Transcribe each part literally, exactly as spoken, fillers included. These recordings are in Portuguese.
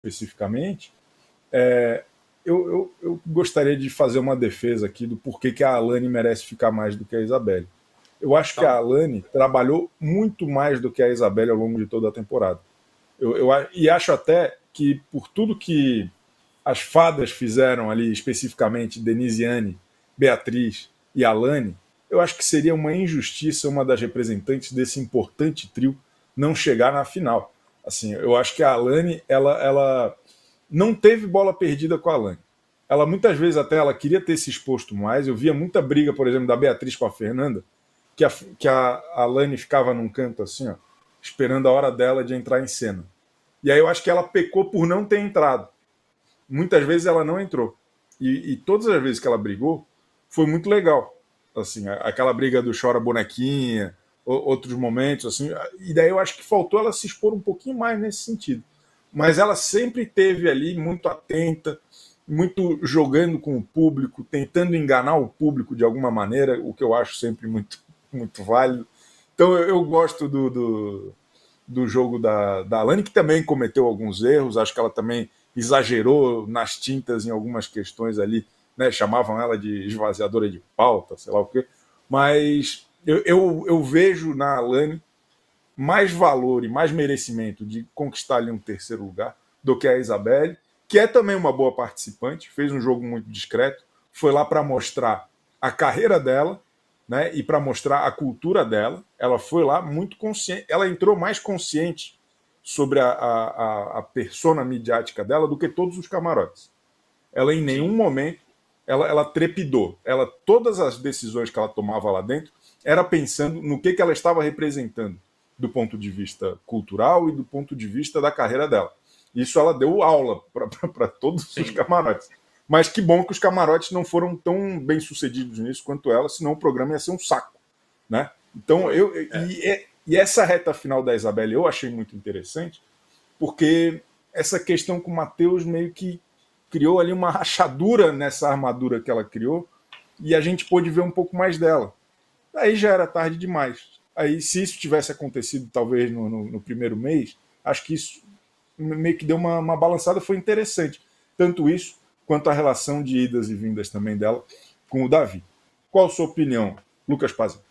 especificamente, é, eu, eu, eu gostaria de fazer uma defesa aqui do porquê que a Alane merece ficar mais do que a Isabelle. Eu acho que a Alane trabalhou muito mais do que a Isabelle ao longo de toda a temporada. Eu, eu, e acho até que, por tudo que as fadas fizeram ali, especificamente Denisiane, Beatriz e Alane, eu acho que seria uma injustiça uma das representantes desse importante trio não chegar na final. Assim, eu acho que a Alane, ela, ela não teve bola perdida com a Alane. Ela muitas vezes até ela queria ter se exposto mais. Eu via muita briga, por exemplo, da Beatriz com a Fernanda, que a, que a Alane ficava num canto assim, ó, esperando a hora dela de entrar em cena. E aí eu acho que ela pecou por não ter entrado. Muitas vezes ela não entrou. E, e todas as vezes que ela brigou, foi muito legal. Assim, aquela briga do chora bonequinha, outros momentos, assim. E daí eu acho que faltou ela se expor um pouquinho mais nesse sentido. Mas ela sempre esteve ali muito atenta, muito jogando com o público, tentando enganar o público de alguma maneira, o que eu acho sempre muito, muito válido. Então eu, eu gosto do, do, do jogo da, da Alane, que também cometeu alguns erros. Acho que ela também exagerou nas tintas em algumas questões ali, né? Chamavam ela de esvaziadora de pauta, sei lá o quê. Mas eu, eu, eu vejo na Alane mais valor e mais merecimento de conquistar ali um terceiro lugar do que a Isabelle, que é também uma boa participante, fez um jogo muito discreto, foi lá para mostrar a carreira dela, né, e para mostrar a cultura dela. Ela foi lá muito consciente, ela entrou mais consciente sobre a, a, a persona midiática dela do que todos os camarotes. Ela em nenhum momento ela, ela trepidou. Ela, todas as decisões que ela tomava lá dentro era pensando no que, que ela estava representando do ponto de vista cultural e do ponto de vista da carreira dela. Isso ela deu aula para todos Sim. os camarotes. Mas que bom que os camarotes não foram tão bem sucedidos nisso quanto ela, senão o programa ia ser um saco, né? Então, eu, é. e, e essa reta final da Isabelle eu achei muito interessante, porque essa questão com o Matheus meio que criou ali uma rachadura nessa armadura que ela criou, e a gente pôde ver um pouco mais dela. Aí já era tarde demais. Aí, se isso tivesse acontecido, talvez, no, no, no primeiro mês, acho que isso meio que deu uma, uma balançada, foi interessante. Tanto isso, quanto a relação de idas e vindas também dela com o Davi. Qual a sua opinião, Lucas Pazzi?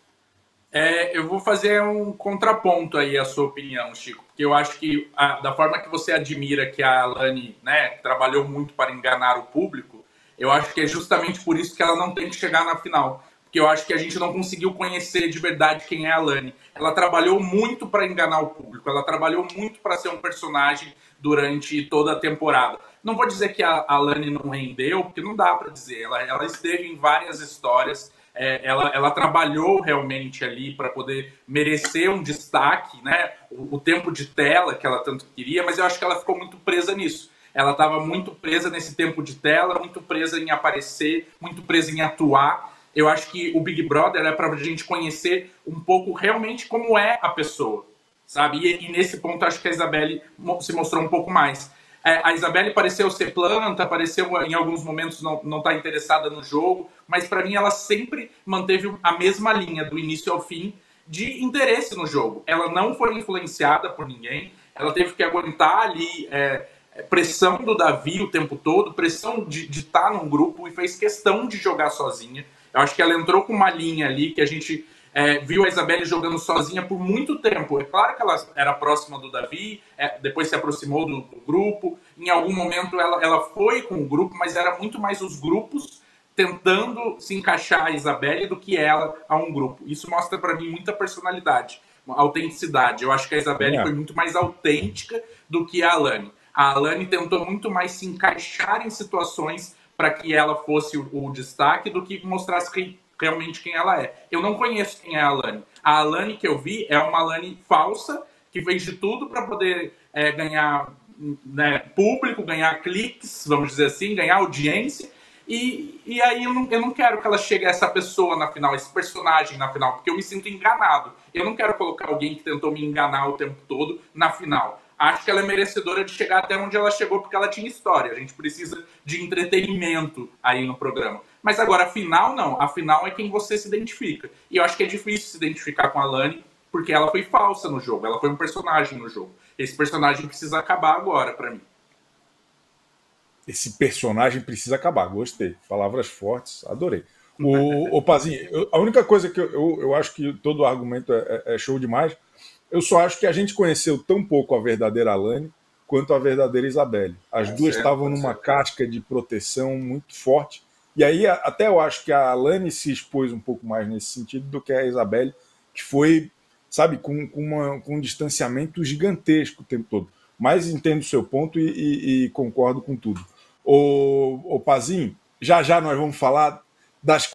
É, eu vou fazer um contraponto aí à sua opinião, Chico, porque eu acho que a, da forma que você admira que a Alane, né, trabalhou muito para enganar o público, eu acho que é justamente por isso que ela não tem que chegar na final. Porque eu acho que a gente não conseguiu conhecer de verdade quem é a Alane. Ela trabalhou muito para enganar o público, ela trabalhou muito para ser um personagem durante toda a temporada. Não vou dizer que a Alane não rendeu, porque não dá para dizer. Ela, ela esteve em várias histórias, é, ela, ela trabalhou realmente ali para poder merecer um destaque, né? O, o tempo de tela que ela tanto queria, mas eu acho que ela ficou muito presa nisso. Ela estava muito presa nesse tempo de tela, muito presa em aparecer, muito presa em atuar. Eu acho que o Big Brother é para a gente conhecer um pouco realmente como é a pessoa, sabe? E, e nesse ponto acho que a Isabelle se mostrou um pouco mais. É, a Isabelle pareceu ser planta, pareceu em alguns momentos não não tá interessada no jogo, mas para mim ela sempre manteve a mesma linha do início ao fim de interesse no jogo. Ela não foi influenciada por ninguém, ela teve que aguentar ali é, pressão do Davi o tempo todo, pressão de estar num grupo e fez questão de jogar sozinha. Eu acho que ela entrou com uma linha ali que a gente é, viu a Isabelle jogando sozinha por muito tempo. É claro que ela era próxima do Davi, é, depois se aproximou do, do grupo. Em algum momento ela, ela foi com o grupo, mas era muito mais os grupos tentando se encaixar a Isabelle do que ela a um grupo. Isso mostra para mim muita personalidade, autenticidade. Eu acho que a Isabelle é. foi muito mais autêntica do que a Alane. A Alane tentou muito mais se encaixar em situações para que ela fosse o, o destaque do que mostrasse quem, realmente quem ela é. Eu não conheço quem é a Alane. A Alane que eu vi é uma Alane falsa, que fez de tudo para poder é, ganhar né, público, ganhar cliques, vamos dizer assim, ganhar audiência. E, e aí eu não, eu não quero que ela chegue a essa pessoa na final, esse personagem na final, porque eu me sinto enganado. Eu não quero colocar alguém que tentou me enganar o tempo todo na final. Acho que ela é merecedora de chegar até onde ela chegou, porque ela tinha história. A gente precisa de entretenimento aí no programa. Mas agora, a final, não. A final é quem você se identifica. E eu acho que é difícil se identificar com a Alane, porque ela foi falsa no jogo. Ela foi um personagem no jogo. Esse personagem precisa acabar agora, pra mim. esse personagem precisa acabar. Gostei. Palavras fortes, adorei. O, o Pazinho, eu, a única coisa que eu, eu, eu acho que todo o argumento é, é show demais, eu só acho que a gente conheceu tão pouco a verdadeira Alane quanto a verdadeira Isabelle. As Pode duas ser, estavam pode numa ser. casca de proteção muito forte. E aí até eu acho que a Alane se expôs um pouco mais nesse sentido do que a Isabelle, que foi, sabe, com, com, uma, com um distanciamento gigantesco o tempo todo. Mas entendo o seu ponto e, e, e concordo com tudo. Ô, ô Pazinho, já já nós vamos falar das